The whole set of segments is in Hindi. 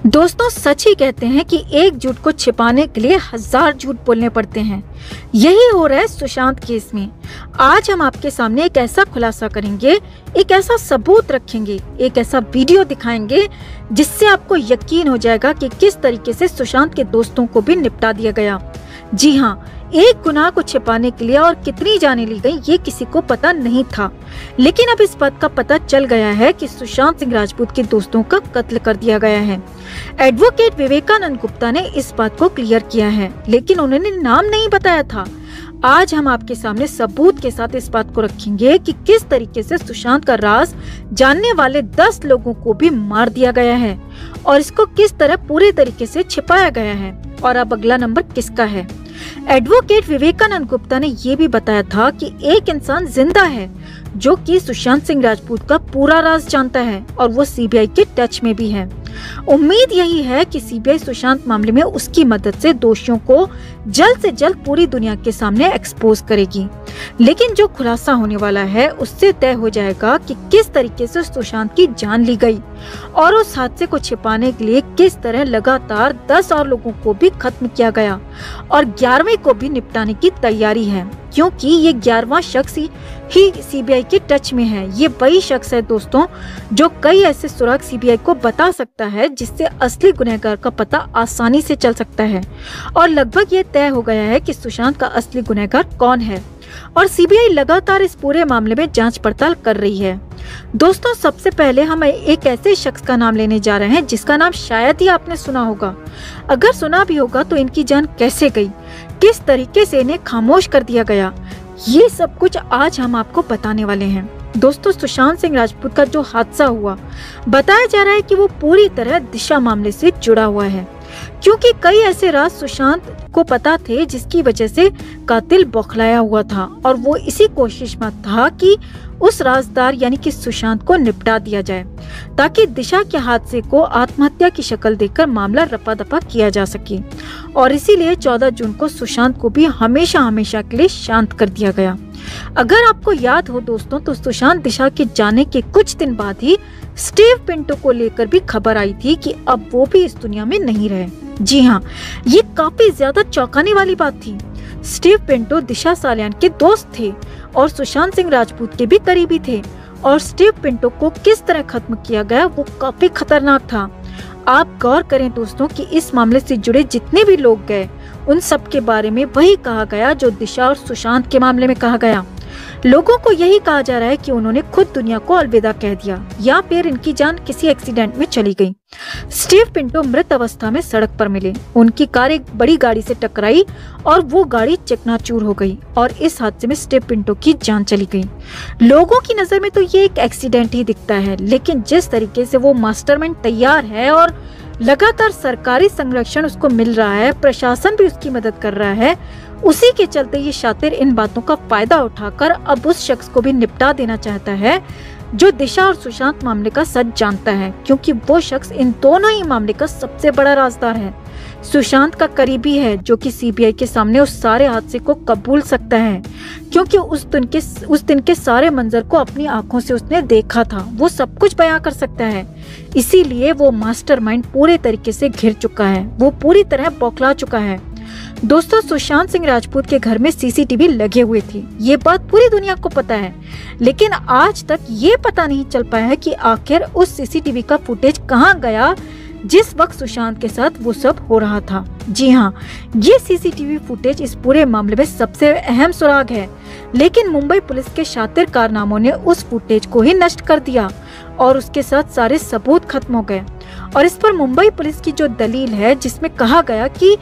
दोस्तों सच ही कहते हैं कि एक झूठ को छिपाने के लिए 1000 झूठ बोलने पड़ते हैं। यही हो रहा है सुशांत केस में। आज हम आपके सामने एक ऐसा खुलासा करेंगे, एक ऐसा सबूत रखेंगे, एक ऐसा वीडियो दिखाएंगे जिससे आपको यकीन हो जाएगा कि किस तरीके से सुशांत के दोस्तों को भी निपटा दिया गया। जी हाँ, एक गुनाह को छिपाने के लिए और कितनी जानें ली गई ये किसी को पता नहीं था, लेकिन अब इस बात का पता चल गया है कि सुशांत सिंह राजपूत के दोस्तों का कत्ल कर दिया गया है। एडवोकेट विवेकानंद गुप्ता ने इस बात को क्लियर किया है, लेकिन उन्होंने नाम नहीं बताया था। आज हम आपके सामने सबूत के साथ इस बात को रखेंगे कि किस तरीके से सुशांत का राज जानने वाले 10 लोगों को भी मार दिया गया है और इसको किस तरह पूरे तरीके से छिपाया गया है। और अब अगला नंबर किसका है। एडवोकेट विवेकानंद गुप्ता ने ये भी बताया था कि एक इंसान जिंदा है जो कि सुशांत सिंह राजपूत का पूरा राज जानता है और वो सीबीआई के टच में भी है। उम्मीद यही है कि सीबीआई सुशांत मामले में उसकी मदद से दोषियों को जल्द से जल्द पूरी दुनिया के सामने एक्सपोज करेगी। लेकिन जो खुलासा होने वाला है उससे तय हो जाएगा कि किस तरीके से सुशांत की जान ली गई और उस हादसे को छिपाने के लिए किस तरह लगातार 10 और लोगों को भी खत्म किया गया और 11वें को भी निपटाने की तैयारी है, क्योंकि ये 11वां शख्स ही सीबीआई के टच में है। ये वही शख्स है दोस्तों जो कई ऐसे सुराग सीबीआई को बता सकता है जिससे असली गुनहगार का पता आसानी से चल सकता है। और लगभग ये तय हो गया है कि सुशांत का असली गुनहगार कौन है और सीबीआई लगातार इस पूरे मामले में जांच पड़ताल कर रही है। दोस्तों सबसे पहले हम एक ऐसे शख्स का नाम लेने जा रहे हैं जिसका नाम शायद ही आपने सुना होगा। अगर सुना भी होगा तो इनकी जान कैसे गई, किस तरीके से इन्हें खामोश कर दिया गया, ये सब कुछ आज हम आपको बताने वाले हैं। दोस्तों सुशांत सिंह राजपूत का जो हादसा हुआ, बताया जा रहा है कि वो पूरी तरह दिशा मामले से जुड़ा हुआ है, क्योंकि कई ऐसे राज सुशांत को पता थे जिसकी वजह से कातिल बौखलाया हुआ था और वो इसी कोशिश में था कि उस राजदार यानी कि सुशांत को निपटा दिया जाए ताकि दिशा के हादसे को आत्महत्या की शक्ल देकर मामला रपा दपा किया जा सके। और इसीलिए 14 जून को सुशांत को भी हमेशा हमेशा के लिए शांत कर दिया गया। अगर आपको याद हो दोस्तों तो सुशांत दिशा के जाने के कुछ दिन बाद ही स्टीव पिंटो को लेकर भी खबर आई थी कि अब वो भी इस दुनिया में नहीं रहे। जी हाँ, ये काफी ज्यादा चौंकाने वाली बात थी। स्टीव पिंटो दिशा सालियान के दोस्त थे और सुशांत सिंह राजपूत के भी करीबी थे और स्टीव पिंटो को किस तरह खत्म किया गया वो काफी खतरनाक था। आप गौर करें दोस्तों कि इस मामले से जुड़े जितने भी लोग गए उन सब के बारे में वही कहा गया जो दिशा और सुशांत के मामले में कहा गया। लोगों को यही कहा जा रहा है कि उन्होंने खुद दुनिया को अलविदा कह दिया या फिर इनकी जान किसी एक्सीडेंट में चली गई। स्टीव पिंटो मृत अवस्था में सड़क पर मिले, उनकी कार एक बड़ी गाड़ी से टकराई और वो गाड़ी चकनाचूर हो गई और इस हादसे में स्टीव पिंटो की जान चली गई। लोगों की नजर में तो ये एक एक्सीडेंट ही दिखता है, लेकिन जिस तरीके से वो मास्टरमाइंड तैयार है और लगातार सरकारी संरक्षण उसको मिल रहा है, प्रशासन भी उसकी मदद कर रहा है, उसी के चलते ये शातिर इन बातों का फायदा उठाकर अब उस शख्स को भी निपटा देना चाहता है जो दिशा और सुशांत मामले का सच जानता है, क्योंकि वो शख्स इन दोनों ही मामले का सबसे बड़ा राजदार है। सुशांत का करीबी है जो कि सीबीआई के सामने उस सारे हादसे को कबूल सकता है, क्योंकि उस दिन के सारे मंजर को अपनी आंखों से उसने देखा था। वो सब कुछ बयां कर सकता है, इसीलिए वो मास्टरमाइंड पूरे तरीके से घिर चुका है, वो पूरी तरह बौखला चुका है। दोस्तों सुशांत सिंह राजपूत के घर में सीसीटीवी लगे हुए थे, ये बात पूरी दुनिया को पता है, लेकिन आज तक ये पता नहीं चल पाया है कि आखिर उस सीसीटीवी का फुटेज कहाँ गया जिस वक्त सुशांत के साथ वो सब हो रहा था। जी हाँ, ये सीसीटीवी फुटेज इस पूरे मामले में सबसे अहम सुराग है, लेकिन मुंबई पुलिस के शातिर कारनामों ने उस फुटेज को ही नष्ट कर दिया और उसके साथ सारे सबूत खत्म हो गए। और इस पर मुंबई पुलिस की जो दलील है जिसमें कहा गया कि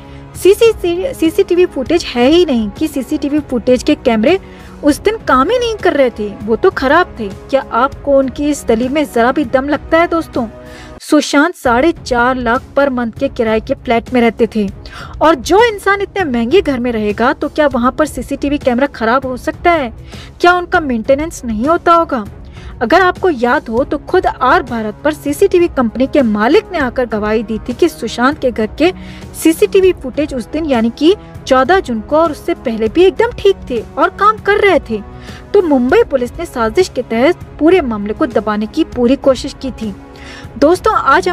सीसीटीवी फुटेज है ही नहीं, कि सीसीटीवी फुटेज के कैमरे उस दिन काम ही नहीं कर रहे थे, वो तो खराब थे। क्या आपको उनकी इस दलील में जरा भी दम लगता है दोस्तों? सुशांत 4.5 लाख पर मंथ के किराए के फ्लैट में रहते थे और जो इंसान इतने महंगे घर में रहेगा तो क्या वहाँ पर सीसीटीवी कैमरा खराब हो सकता है? क्या उनका मेंटेनेंस नहीं होता होगा? अगर आपको याद हो तो खुद आर भारत पर सीसीटीवी कंपनी के मालिक ने आकर गवाही दी थी कि सुशांत के घर के सीसीटीवी फुटेज उस दिन यानी कि 14 जून को और उससे पहले भी एकदम ठीक थे और काम कर रहे थे। तो मुंबई पुलिस ने साजिश के तहत पूरे मामले को दबाने की पूरी कोशिश की थी। दोस्तों आज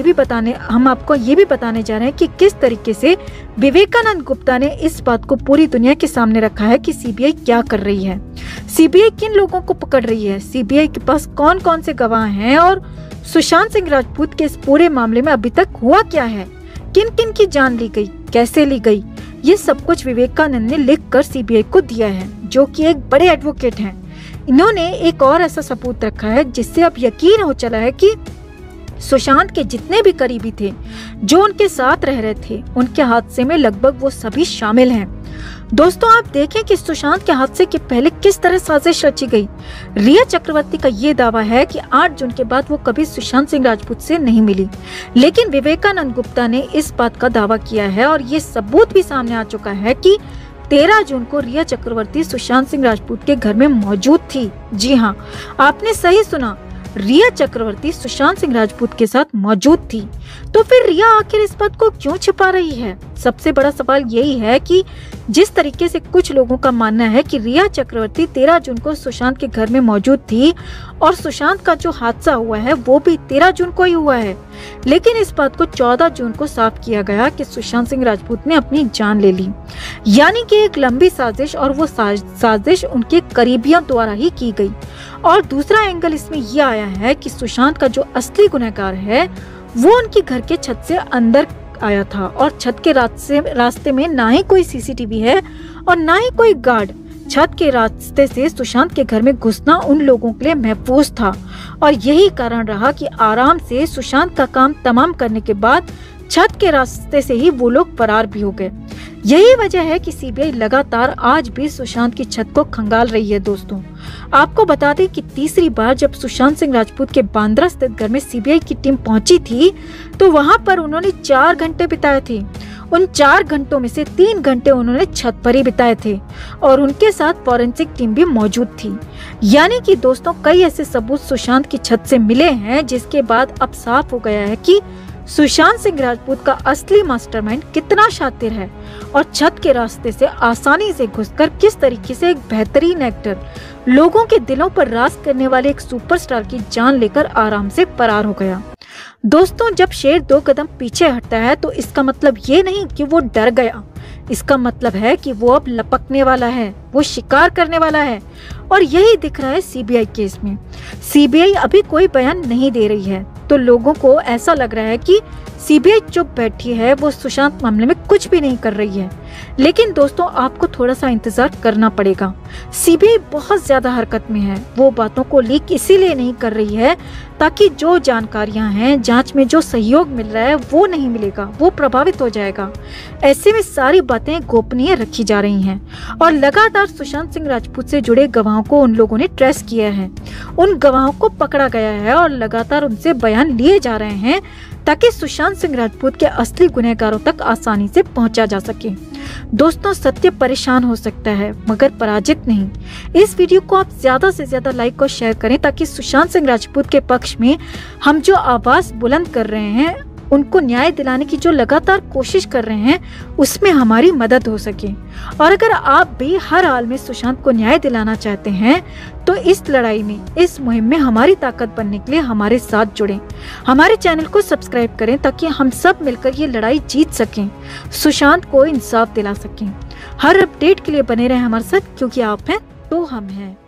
हम आपको ये भी बताने जा रहे हैं कि किस तरीके से विवेकानंद गुप्ता ने इस बात को पूरी दुनिया के सामने रखा है कि सीबीआई क्या कर रही है, सीबीआई किन लोगों को पकड़ रही है, सीबीआई के पास कौन कौन से गवाह हैं और सुशांत सिंह राजपूत के इस पूरे मामले में अभी तक हुआ क्या है, किन किन की जान ली गई, कैसे ली गई, ये सब कुछ विवेकानंद ने लिखकर सीबीआई को दिया है, जो कि एक बड़े एडवोकेट हैं। इन्होंने एक और ऐसा सबूत रखा है जिससे अब यकीन हो चला है कि सुशांत के जितने भी करीबी थे, जो उनके साथ रह रहे थे, उनके हादसे में लगभग वो सभी शामिल हैं। दोस्तों आप देखें कि सुशांत के हादसे के पहले किस तरह साजिश रची गई। रिया चक्रवर्ती का ये दावा है कि 8 जून के बाद वो कभी सुशांत सिंह राजपूत से नहीं मिली, लेकिन विवेकानंद गुप्ता ने इस बात का दावा किया है और ये सबूत भी सामने आ चुका है कि 13 जून को रिया चक्रवर्ती सुशांत सिंह राजपूत के घर में मौजूद थी। जी हाँ, आपने सही सुना, रिया चक्रवर्ती सुशांत सिंह राजपूत के साथ मौजूद थी। तो फिर रिया आखिर इस बात को क्यों छिपा रही है? सबसे बड़ा सवाल यही है कि जिस तरीके से कुछ लोगों का मानना है कि रिया चक्रवर्ती 13 जून को सुशांत के घर में मौजूद थी और सुशांत का जो हादसा हुआ है वो भी 13 जून को ही हुआ है, लेकिन इस बात को 14 जून को साफ किया गया कि सुशांत सिंह राजपूत ने अपनी जान ले ली, यानी कि एक लंबी साजिश, और वो साजिश उनके करीबियों द्वारा ही की गई। और दूसरा एंगल इसमें यह आया है कि सुशांत का जो असली गुनहगार है वो उनके घर के छत से अंदर आया था और छत के रास्ते में ना ही कोई सीसीटीवी है और ना ही कोई गार्ड। छत के रास्ते से सुशांत के घर में घुसना उन लोगों के लिए महफूज था और यही कारण रहा कि आराम से सुशांत का काम तमाम करने के बाद छत के रास्ते से ही वो लोग फरार भी हो गए। यही वजह है कि सीबीआई लगातार आज भी सुशांत की छत को खंगाल रही है। दोस्तों आपको बता दें कि तीसरी बार जब सुशांत सिंह राजपूत के बांद्रा स्थित घर में सीबीआई की टीम पहुंची थी तो वहां पर उन्होंने 4 घंटे बिताए थे। उन 4 घंटों में से 3 घंटे उन्होंने छत पर ही बिताए थे और उनके साथ फॉरेंसिक टीम भी मौजूद थी। यानी कि दोस्तों कई ऐसे सबूत सुशांत की छत से मिले हैं जिसके बाद अब साफ हो गया है कि सुशांत सिंह राजपूत का असली मास्टरमाइंड कितना शातिर है और छत के रास्ते से आसानी से घुसकर किस तरीके से एक बेहतरीन एक्टर, लोगों के दिलों पर राज करने वाले एक सुपरस्टार की जान लेकर आराम से फरार हो गया। दोस्तों जब शेर 2 कदम पीछे हटता है तो इसका मतलब ये नहीं कि वो डर गया, इसका मतलब है कि वो अब लपकने वाला है, वो शिकार करने वाला है। और यही दिख रहा है सीबीआई केस में। सीबीआई अभी कोई बयान नहीं दे रही है तो लोगों को ऐसा लग रहा है कि सीबीआई चुप बैठी है, वो सुशांत मामले में कुछ भी नहीं कर रही है। लेकिन दोस्तों आपको थोड़ा सा इंतजार करना पड़ेगा। सीबीआई बहुत ज्यादा हरकत में है, वो बातों को लीक इसीलिए नहीं कर रही है ताकि जो जानकारियां हैं, जांच में जो सहयोग मिल रहा है वो नहीं मिलेगा, वो प्रभावित हो जाएगा। ऐसे में सारी बातें गोपनीय रखी जा रही हैं और लगातार सुशांत सिंह राजपूत से जुड़े गवाहों को उन लोगों ने ट्रेस किया है, उन गवाहों को पकड़ा गया है और लगातार उनसे बयान लिए जा रहे हैं ताकि सुशांत सिंह राजपूत के असली गुनहगारों तक आसानी से पहुंचा जा सके। दोस्तों सत्य परेशान हो सकता है मगर पराजित नहीं। इस वीडियो को आप ज्यादा से ज्यादा लाइक और शेयर करें ताकि सुशांत सिंह राजपूत के पक्ष में हम जो आवाज बुलंद कर रहे हैं, उनको न्याय दिलाने की जो लगातार कोशिश कर रहे हैं, उसमें हमारी मदद हो सके। और अगर आप भी हर हाल में सुशांत को न्याय दिलाना चाहते हैं तो इस लड़ाई में, इस मुहिम में हमारी ताकत बनने के लिए हमारे साथ जुड़ें। हमारे चैनल को सब्सक्राइब करें ताकि हम सब मिलकर ये लड़ाई जीत सकें, सुशांत को इंसाफ दिला सकें। हर अपडेट के लिए बने रहें हमारे साथ, क्योंकि आप हैं तो हम हैं।